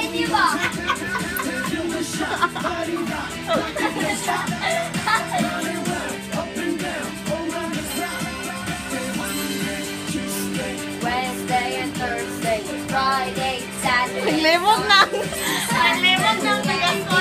niyo ba? Wednesday and Thursday, Friday, Saturday. Naglimog ng tagas ko.